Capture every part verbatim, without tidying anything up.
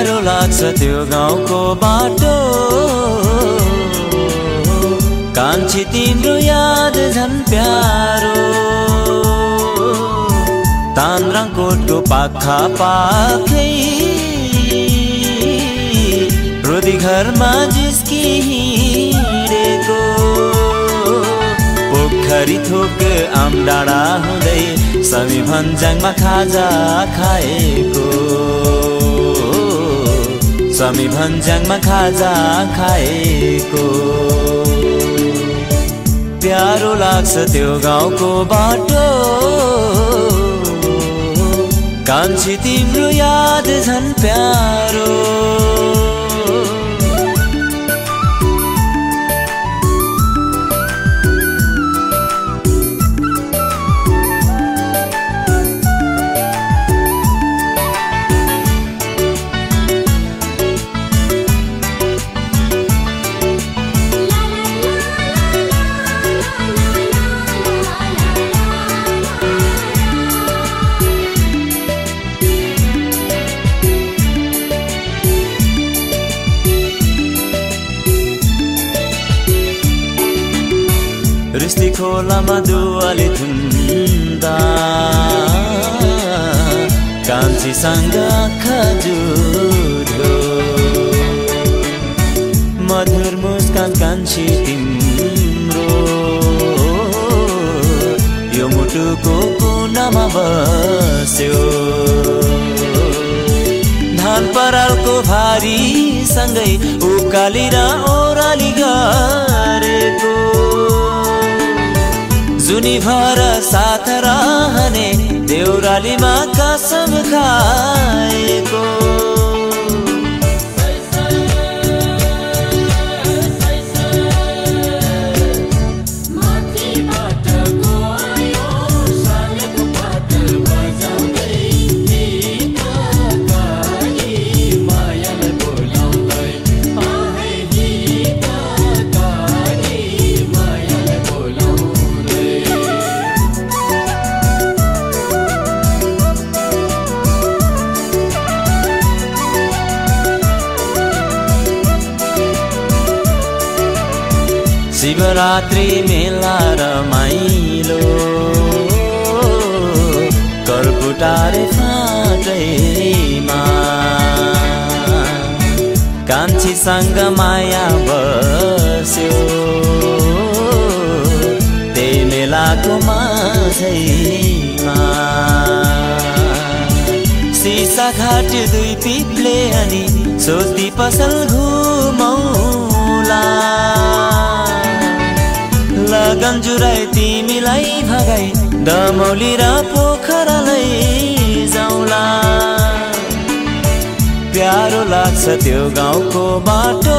प्यारो लाग्छ त्यो गाउँको बाटो, कान्छी तिम्रो याद झन् प्यारो। तान्द्राकोटको पाखा पाखै रोदी घरमा जिस्की हिँडेको, पोखरी थोक आम डाँडा हुँदै समी भन्ज्याङमा खाजा खाएको, समी भन्ज्याङमा खाजा खाएको। प्यारो लाग्छ त्यो गाउँको बाटो, कान्छी तिम्रो याद झन् प्यारो। रिस्ती खोलामा दुवाली धुन्दा कान्छीसँग खजुरो, मधुर मुस्कान कान्छी तिम्रो यो मुटुको कुनामा बस्यो। धान परालको भारी सँगै उकाली र ओराली गरेको, जुनी भर साथ रहने देउरालीमा कसम खाएको। शिवरात्रि मेला रमाइलो, कर्पुटारे फाटैमा कान्छीसँग माया बस्यो, त्यही मेलाको माझैमा। सिसा घाट दुई पिप्ले अनि सोच्दी पसल घुमौला, लगन जुराई तिमीलाई भगाई दमौली र पोखरालाई जाउँला। प्यारो लाग्छ त्यो गाउँको बाटो,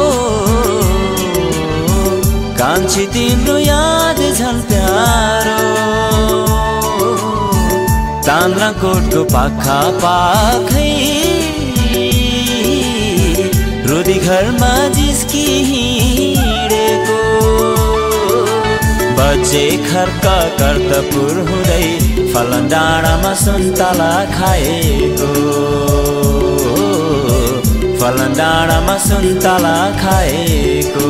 कान्छी तिम्रो याद झन् प्यारो। तान्द्राकोटको पाखा पाखै रोदी घरमा जिस्की हिँडेको, बच्चे खर्क कर्तपुर हुँदै फलन डाँडामा सुन्तला खाएको, फलन डाँडामा सुन्तला खाएको।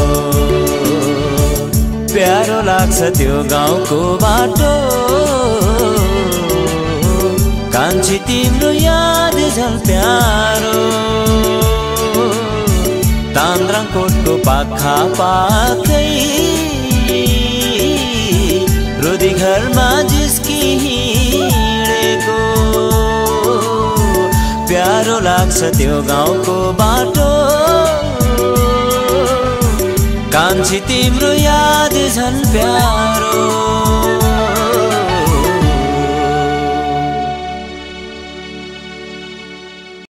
प्यारो लाग्छ त्यो गाउँको बाटो, कान्छी तिम्रो याद झन् प्यारो। तान्द्राकोटको पाखा पाखै रोदी घरमा जिस्की हिँडेको, प्यारो लाग्छ त्यो गाउँको बाटो, कान्छी तिम्रो याद झन् प्यारो।